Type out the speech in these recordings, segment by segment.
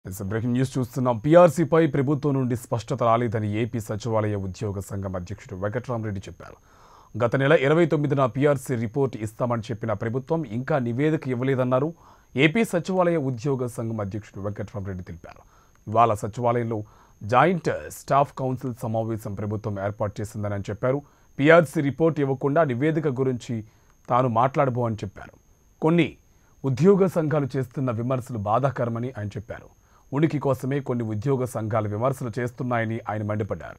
Breaking news చూస్తున్నాం. పీఆర్సీపై ప్రభుత్వం నుండి స్పష్టత రాలేదని ఏపీ సచివాలయ ఉద్యోగ సంఘం అధ్యక్షుడు వెంకట్రామరెడ్డి చెప్పారు. గత నెల 29న పీఆర్సీ రిపోర్ట్ ఇస్తామని చెప్పిన ప్రభుత్వం ఇంకా నివేదిక ఇవ్వలేదన్నారు. ఏపీ సచివాలయ ఉద్యోగ సంఘం అధ్యక్షుడు వెంకట్రామరెడ్డి తెలిపారు. ఇవాళ సచివాలయంలో జాయింట్ స్టాఫ్ కౌన్సిల్ సమావేశం ప్రభుత్వం ఏర్పాటు చేసిందని చెప్పారు. పీఆర్సీ రిపోర్ట్ ఇవ్వకుండా నివేదిక గురించి తాను మాట్లాడబోని చెప్పారు. కొన్ని ఉద్యోగ సంఘాలు చేస్తున్న విమర్శలు బాధాకరమని ఆయన చెప్పారు. ఉనికి కోసమే కొన్ని ఉద్యోగ సంఘాలు విమర్శలు చేస్తున్నాయని ఆయన మండిపడ్డారు.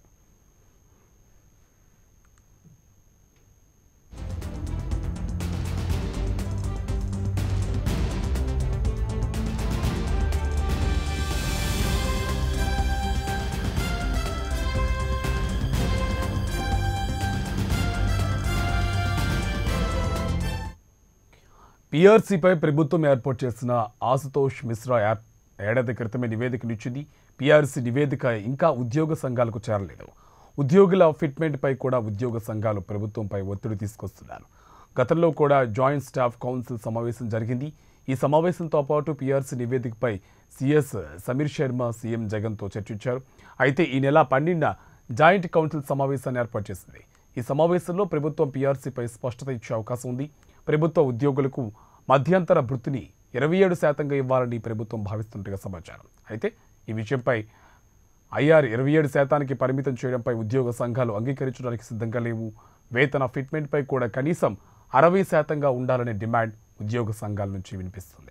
పీఆర్సీపై ప్రభుత్వం ఏర్పాటు చేసిన ఆశుతోష్ మిశ్రా ఏడాది క్రితమే నివేదికనిచ్చింది. పీఆర్సీ నివేదిక ఇంకా ఉద్యోగ సంఘాలకు చేరలేదు. ఉద్యోగుల ఫిట్మెంట్పై కూడా ఉద్యోగ సంఘాలు ప్రభుత్వంపై ఒత్తిడి తీసుకొస్తున్నారు. గతంలో కూడా జాయింట్ స్టాఫ్ కౌన్సిల్ సమావేశం జరిగింది. ఈ సమావేశంతో పాటు పీఆర్సీ నివేదికపై సీఎస్ సమీర్ శర్మ సీఎం జగన్తో చర్చించారు. అయితే ఈ నెల 12న జాయింట్ కౌన్సిల్ సమావేశాన్ని ఏర్పాటు చేసింది. ఈ సమావేశంలో ప్రభుత్వం పీఆర్సీపై స్పష్టత ఇచ్చే అవకాశం ఉంది. ప్రభుత్వ ఉద్యోగులకు మధ్యంతర భృతిని 27% ఇవ్వాలని ప్రభుత్వం భావిస్తున్నట్టుగా సమాచారం. అయితే ఈ విషయంపై ఐఆర్ 27%కి పరిమితం చేయడంపై ఉద్యోగ సంఘాలు అంగీకరించడానికి సిద్ధంగా లేవు. వేతన ఫిట్మెంట్పై కూడా కనీసం 60% ఉండాలనే డిమాండ్ ఉద్యోగ సంఘాల నుంచి వినిపిస్తుంది.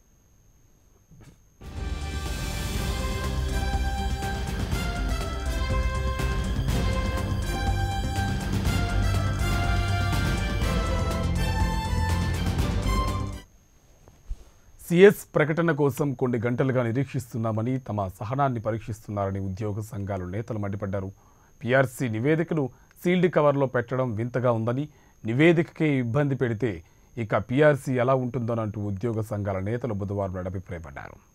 సీఎస్ ప్రకటన కోసం కొన్ని గంటలుగా నిరీక్షిస్తున్నామని, తమ సహనాన్ని పరీక్షిస్తున్నారని ఉద్యోగ సంఘాలు నేతలు మండిపడ్డారు. పీఆర్సీ నివేదికను సీల్డ్ కవర్లో పెట్టడం వింతగా ఉందని, నివేదికకే ఇబ్బంది పెడితే ఇక పీఆర్సీ ఎలా ఉంటుందోనంటూ ఉద్యోగ సంఘాల నేతలు బుధవారం అభిప్రాయపడ్డారు.